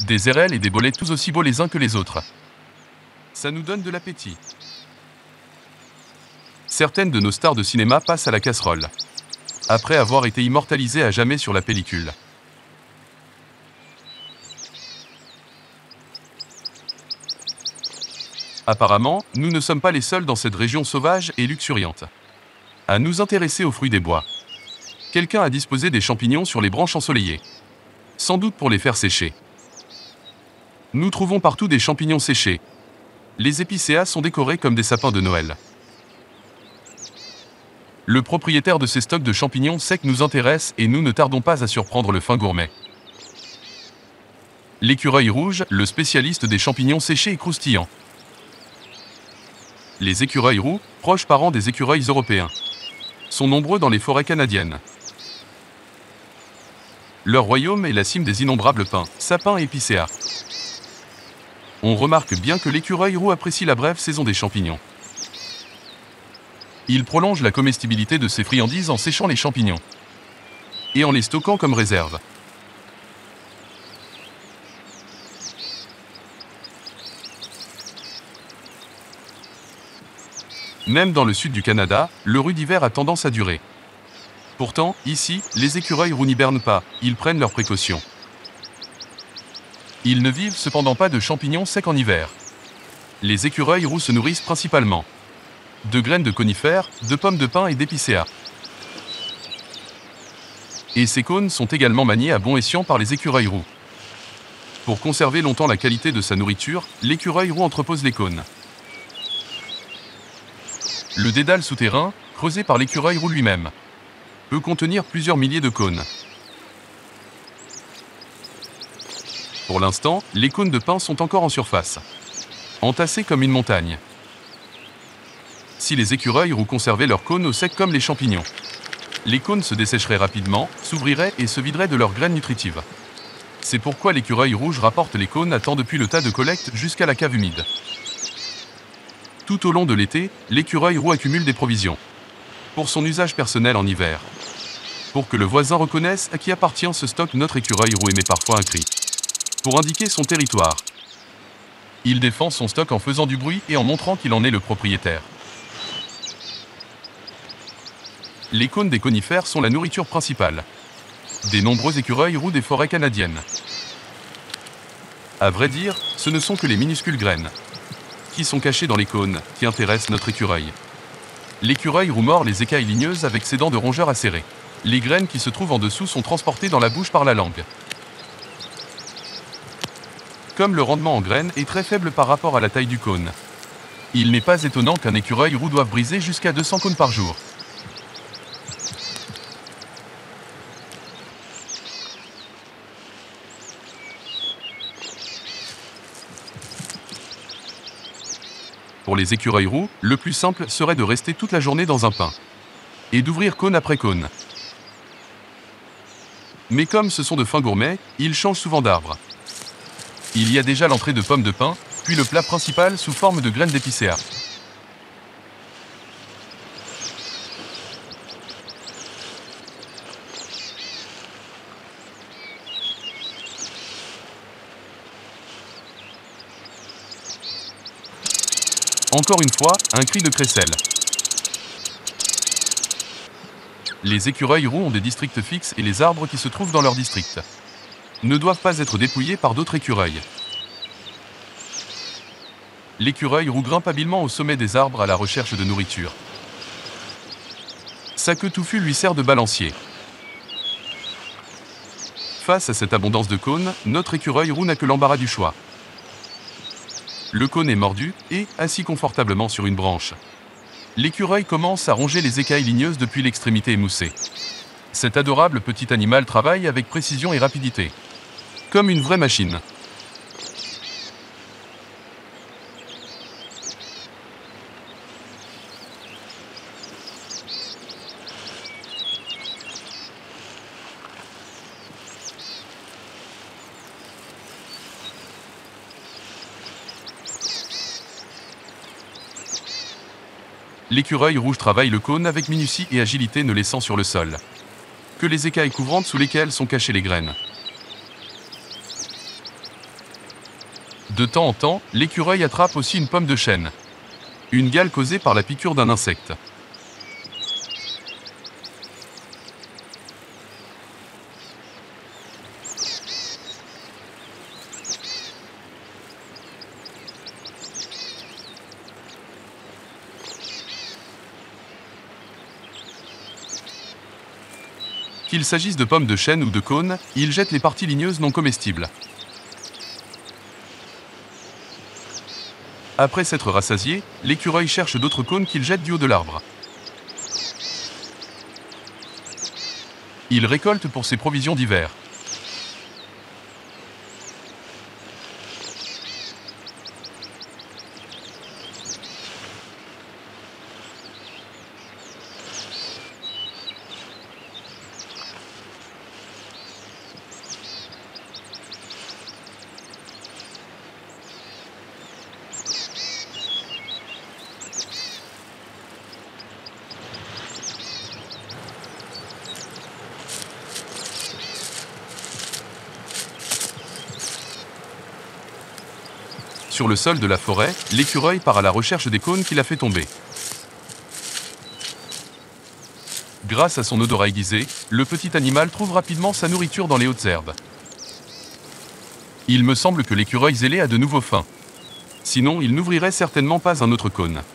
Des érelles et des bolets tous aussi beaux les uns que les autres. Ça nous donne de l'appétit. Certaines de nos stars de cinéma passent à la casserole, après avoir été immortalisées à jamais sur la pellicule. Apparemment, nous ne sommes pas les seuls dans cette région sauvage et luxuriante à nous intéresser aux fruits des bois. Quelqu'un a disposé des champignons sur les branches ensoleillées, sans doute pour les faire sécher. Nous trouvons partout des champignons séchés. Les épicéas sont décorés comme des sapins de Noël. Le propriétaire de ces stocks de champignons secs nous intéresse et nous ne tardons pas à surprendre le fin gourmet. L'écureuil rouge, le spécialiste des champignons séchés et croustillants. Les écureuils roux, proches parents des écureuils européens, sont nombreux dans les forêts canadiennes. Leur royaume est la cime des innombrables pins, sapins et épicéas. On remarque bien que l'écureuil roux apprécie la brève saison des champignons. Il prolonge la comestibilité de ses friandises en séchant les champignons et en les stockant comme réserve. Même dans le sud du Canada, le rut d'hiver a tendance à durer. Pourtant, ici, les écureuils roux n'hibernent pas, ils prennent leurs précautions. Ils ne vivent cependant pas de champignons secs en hiver. Les écureuils roux se nourrissent principalement de graines de conifères, de pommes de pin et d'épicéas. Et ces cônes sont également maniés à bon escient par les écureuils roux. Pour conserver longtemps la qualité de sa nourriture, l'écureuil roux entrepose les cônes. Le dédale souterrain, creusé par l'écureuil roux lui-même, peut contenir plusieurs milliers de cônes. Pour l'instant, les cônes de pin sont encore en surface, entassés comme une montagne. Si les écureuils roux conservaient leurs cônes au sec comme les champignons, les cônes se dessécheraient rapidement, s'ouvriraient et se videraient de leurs graines nutritives. C'est pourquoi l'écureuil rouge rapporte les cônes à temps depuis le tas de collecte jusqu'à la cave humide. Tout au long de l'été, l'écureuil roux accumule des provisions pour son usage personnel en hiver. Pour que le voisin reconnaisse à qui appartient ce stock, notre écureuil roux émet parfois un cri pour indiquer son territoire. Il défend son stock en faisant du bruit et en montrant qu'il en est le propriétaire. Les cônes des conifères sont la nourriture principale des nombreux écureuils roux des forêts canadiennes. À vrai dire, ce ne sont que les minuscules graines qui sont cachées dans les cônes qui intéressent notre écureuil. L'écureuil roux mord les écailles ligneuses avec ses dents de rongeur acérées. Les graines qui se trouvent en dessous sont transportées dans la bouche par la langue. Comme le rendement en graines est très faible par rapport à la taille du cône, il n'est pas étonnant qu'un écureuil roux doive briser jusqu'à 200 cônes par jour. Pour les écureuils roux, le plus simple serait de rester toute la journée dans un pin et d'ouvrir cône après cône. Mais comme ce sont de fins gourmets, ils changent souvent d'arbre. Il y a déjà l'entrée de pommes de pin, puis le plat principal sous forme de graines d'épicéas. Encore une fois, un cri de crécelle. Les écureuils roux ont des districts fixes et les arbres qui se trouvent dans leur district ne doivent pas être dépouillés par d'autres écureuils. L'écureuil roux grimpe habilement au sommet des arbres à la recherche de nourriture. Sa queue touffue lui sert de balancier. Face à cette abondance de cônes, notre écureuil roux n'a que l'embarras du choix. Le cône est mordu et, assis confortablement sur une branche, l'écureuil commence à ronger les écailles ligneuses depuis l'extrémité émoussée. Cet adorable petit animal travaille avec précision et rapidité, comme une vraie machine. L'écureuil rouge travaille le cône avec minutie et agilité, ne laissant sur le sol que les écailles couvrantes sous lesquelles sont cachées les graines. De temps en temps, l'écureuil attrape aussi une pomme de chêne. Une gale causée par la piqûre d'un insecte. Qu'il s'agisse de pommes de chêne ou de cônes, il jette les parties ligneuses non comestibles. Après s'être rassasié, l'écureuil cherche d'autres cônes qu'il jette du haut de l'arbre. Il récolte pour ses provisions d'hiver. Sur le sol de la forêt, l'écureuil part à la recherche des cônes qu'il a fait tomber. Grâce à son odorat aiguisé, le petit animal trouve rapidement sa nourriture dans les hautes herbes. Il me semble que l'écureuil zélé a de nouveau faim. Sinon, il n'ouvrirait certainement pas un autre cône.